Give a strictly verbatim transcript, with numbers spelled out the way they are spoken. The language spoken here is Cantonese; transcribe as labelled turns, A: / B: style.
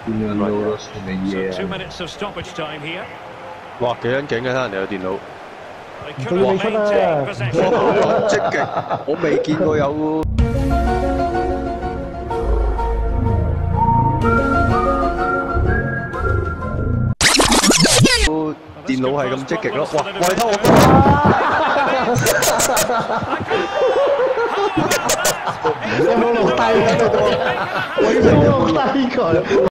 A: 電腦都算你嘢
B: Two
A: 啊！
B: minutes of stoppage time here.
C: 哇，幾撚勁嘅，睇人哋個電腦。
B: They could have maintained possession.
C: 咁積極，我未見過有。電腦係咁積極咯，哇！喂，偷我波！
A: 有冇落低喺度？我要落低佢。